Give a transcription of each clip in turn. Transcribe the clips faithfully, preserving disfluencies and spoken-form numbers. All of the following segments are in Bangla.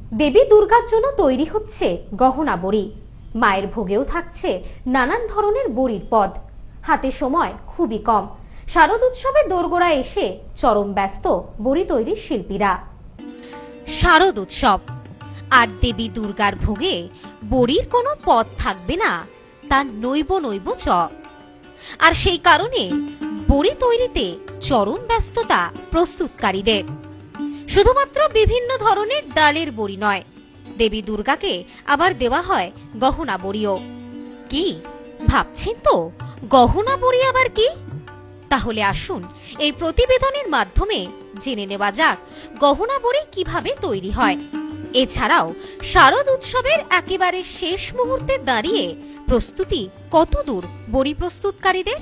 দেবী দুর্গার জন্য তৈরি হচ্ছে গহনা বড়ি। মায়ের ভোগেও থাকছে নানান ধরনের বড়ির পদ। হাতে সময় খুবই কম। শারদ উৎসবে দোরগোড়ায় এসে চরম ব্যস্ত বড়ি তৈরির শিল্পীরা। শারদ উৎসব আর দেবী দুর্গার ভোগে বড়ির কোনো পদ থাকবে না, তার নৈব নৈব চ। আর সেই কারণে বড়ি তৈরিতে চরম ব্যস্ততা প্রস্তুতকারীদের। শুধুমাত্র বিভিন্ন ধরনের ডালের বড়ি নয়, দেবী দুর্গাকে আবার দেওয়া হয় গহনা বড়িও। কি ভাবছেন তো, গহনা বড়ি আবার কি? তাহলে আসুন এই প্রতিবেদনের মাধ্যমে জেনে নেওয়া যাক গহনা বড়ি কিভাবে তৈরি হয়। এছাড়াও শারদ উৎসবের একেবারে শেষ মুহূর্তে দাঁড়িয়ে প্রস্তুতি কত দূর বড়ি প্রস্তুতকারীদের।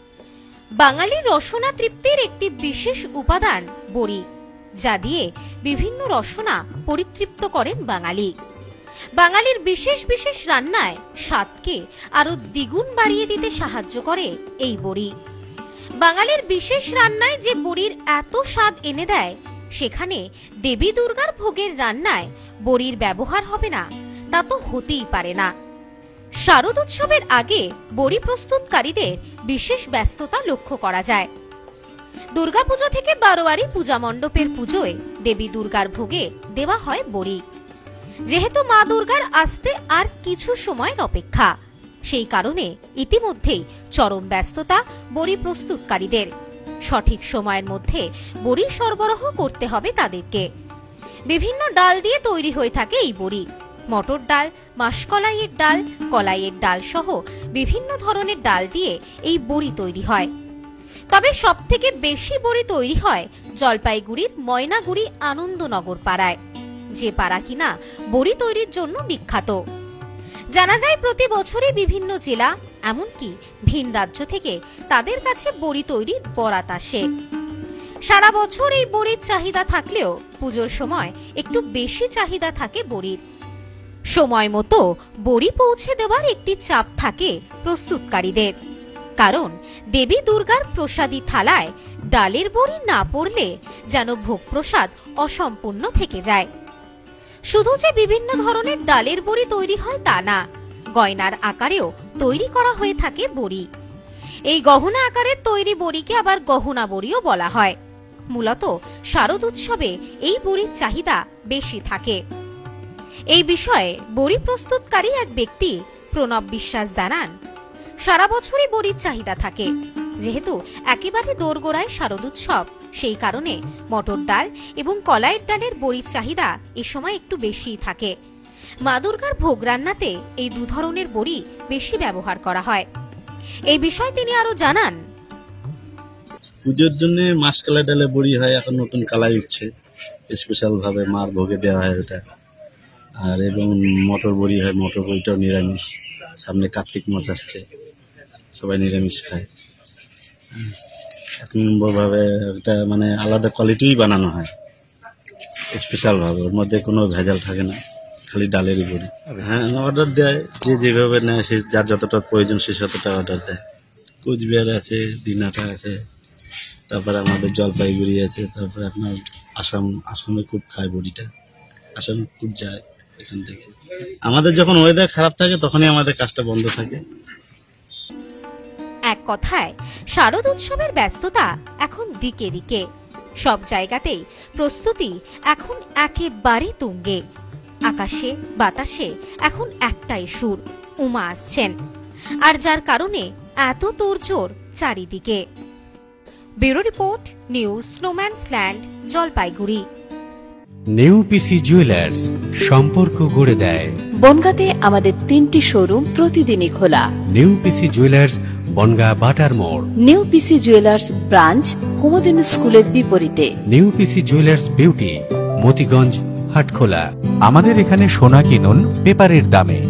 বাঙালির রসনা তৃপ্তির একটি বিশেষ উপাদান বড়ি, যা দিয়ে বিভিন্ন রসনা পরিতৃপ্ত করেন বাঙালি। বাঙালির বিশেষ বিশেষ রান্নায় স্বাদকে আরো দ্বিগুণ বাড়িয়ে দিতে সাহায্য করে এই বড়ি। বাঙালির বিশেষ রান্নায় যে বড়ির এত স্বাদ এনে দেয়, সেখানে দেবী দুর্গার ভোগের রান্নায় বড়ির ব্যবহার হবে না, তা তো হতেই পারে না। শারদ উৎসবের আগে বড়ি প্রস্তুতকারীদের বিশেষ ব্যস্ততা লক্ষ্য করা যায়। দুর্গাপুজো থেকে বারোয়ারি পূজা মণ্ডপের পুজোয় দেবী দুর্গার ভোগে দেওয়া হয় বড়ি। যেহেতু মা দুর্গার আসতে আর কিছু সময়ের অপেক্ষা, সেই কারণে ইতিমধ্যেই চরম ব্যস্ততা বড়ি প্রস্তুতকারীদের। সঠিক সময়ের মধ্যে বড়ি সরবরাহ করতে হবে তাদেরকে। বিভিন্ন ডাল দিয়ে তৈরি হয়ে থাকে এই বড়ি। মটর ডাল, মাসকলাইয়ের ডাল, কলাইয়ের ডাল সহ বিভিন্ন ধরনের ডাল দিয়ে এই বড়ি তৈরি হয়। তবে সব থেকে বেশি বড়ি তৈরি হয় জলপাইগুড়ির ময়নাগুড়ি আনন্দনগর পাড়ায়, যে পাড়া কিনা বড়ি তৈরির জন্য বিখ্যাত। জানা যায় প্রতি বছরই বিভিন্ন জেলা, এমনকি ভিন রাজ্য থেকে তাদের কাছে বড়ি তৈরির বরাত আসে। সারা বছর এই বড়ির চাহিদা থাকলেও পুজোর সময় একটু বেশি চাহিদা থাকে বড়ির। সময় মতো বড়ি পৌঁছে দেওয়ার একটি চাপ থাকে প্রস্তুতকারীদের, কারণ দেবী দুর্গার প্রসাদী থালায় ডালের বড়ি না পড়লে যেন ভোগ প্রসাদ অসম্পূর্ণ থেকে যায়। শুধু যে বিভিন্ন ধরনের ডালের বড়ি তৈরি হয় তা না, গয়নার আকারেও তৈরি করা হয়ে থাকে বড়ি। এই গহনা আকারের তৈরি বড়িকে আবার গহনা বড়িও বলা হয়। মূলত শারদ উৎসবে এই বড়ির চাহিদা বেশি থাকে। এই বিষয়ে বড়ি প্রস্তুতকারী এক ব্যক্তি প্রণব বিশ্বাস জানান, সারা বছরই বড়ির চাহিদা থাকে। যেহেতু একেবারে দোরগোড়ায় শারদ উৎসব, সেই কারণে মটর ডাল এবং কলাইয়ের ডালের বড়ির চাহিদা এ সময় একটু বেশি থাকে। মা দুর্গার ভোগ রান্নাতে এই দু ধরনের বড়ি বেশি ব্যবহার করা হয়। এই বিষয়ে তিনি আরো জানান, পুজোর জন্য মাসকলাই ডালে বড়ি হয়, এখন নতুন কালাই উঠছে, স্পেশাল ভাবে মার ভোগে দেওয়া হয় ওটা। আর এবং মটর বড়ি হয়, মটর বড়িটাও নিরামিষ। সামনে কার্তিক মাস আসছে, সবাই নিরামিষ খায়। এক নম্বর ভাবে এটা মানে আলাদা কোয়ালিটিই বানানো হয়, স্পেশাল ভাবে, ওর মধ্যে কোনো ভেজাল থাকে না, খালি ডালেরই বড়ি। হ্যাঁ, অর্ডার দেয়, যে যেভাবে নেয় সে যার যতটা প্রয়োজন সে ততটা অর্ডার দেয়। কোচবিহার আছে, দিনাটা আছে, তারপরে আমাদের জলপাইগুড়ি আছে, তারপরে আপনার আসাম, আসামে খুব খায় বড়িটা, আসামে খুব যায় এখান থেকে। আমাদের যখন ওয়েদার খারাপ থাকে তখনই আমাদের কাজটা বন্ধ থাকে। এক কথায় শারদ উৎসবের ব্যস্ততা এখন দিকে দিকে। সব জায়গাতেই প্রস্তুতি এখন একেবারে তুঙ্গে। আকাশে বাতাসে এখন একটাই সুর, উমা আসছেন, আর যার কারণে এত তোড়জোড় চারিদিকে। ব্যুরো রিপোর্ট, নিউজ স্নোম্যান্সল্যান্ড, জলপাইগুড়ি। নেউপিসি জুয়েলার্স, সম্পর্ক গড়ে দেয়। বনগাঁতে আমাদের তিনটি শোরুম প্রতিদিনই খোলা। নেউপিসি জুয়েলার্স, বনগাঁ বাটার মোড়। নেউপিসি জুয়েলার্স ব্রাঞ্চ, কুমদিন স্কুলের বিপরীতে। নেউপিসি জুয়েলার্স বিউটি, মতিগঞ্জ, হাটখোলা। আমাদের এখানে সোনা কিনুন পেপারের দামে।